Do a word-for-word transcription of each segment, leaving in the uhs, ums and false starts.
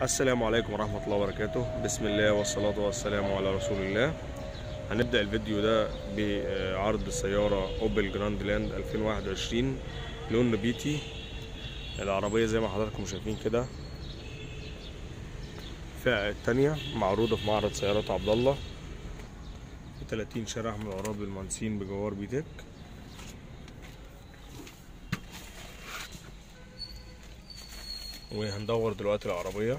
السلام عليكم ورحمة الله وبركاته. بسم الله والصلاة والسلام على رسول الله. هنبدأ الفيديو ده بعرض سيارة اوبل جراند لاند ألفين وواحد وعشرين لون نبيتي. العربية زي ما حضراتكم شايفين كده الفئة التانية معروضة في معرض سيارات عبد الله في تلاتين شارع من العرابي المهندسين بجوار بيتك. وهندور دلوقتي العربية.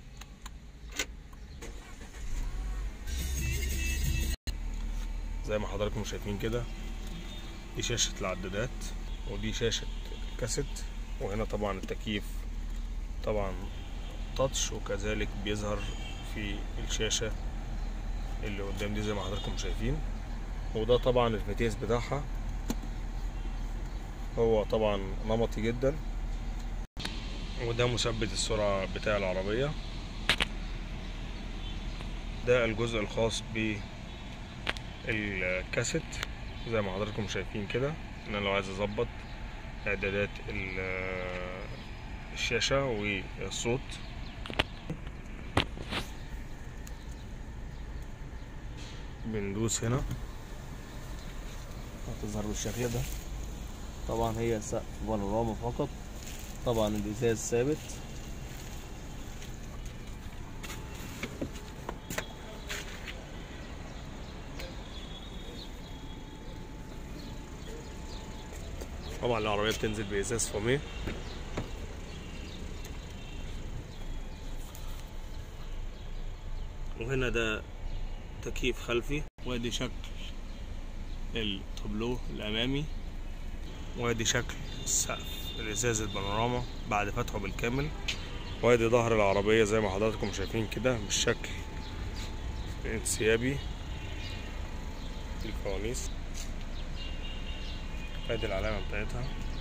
زي ما حضراتكم شايفين كده دي شاشة العدادات ودي شاشة الكاسيت، وهنا طبعا التكييف طبعا تاتش، وكذلك بيظهر في الشاشة اللي قدام دي زي ما حضراتكم شايفين. وده طبعا الفتيس بتاعها هو طبعا نمطي جدا، وده مثبت السرعة بتاع العربية. ده الجزء الخاص بالكاسيت زي ما حضراتكم شايفين كده. انا لو عايز اظبط اعدادات الشاشة والصوت بندوس هنا هتظهر بالشكل ده. طبعا هي سقف بانوراما فقط، طبعا الازاز ثابت. طبعا العربية بتنزل بإزاز فوميه. وهنا ده تكييف خلفي، وادي شكل التابلو الأمامي، وادي شكل السقف الإزاز البانوراما بعد فتحه بالكامل، وادي ظهر العربية زي ما حضراتكم شايفين كده بالشكل الانسيابي. الفوانيس ادي العلامة بتاعتها.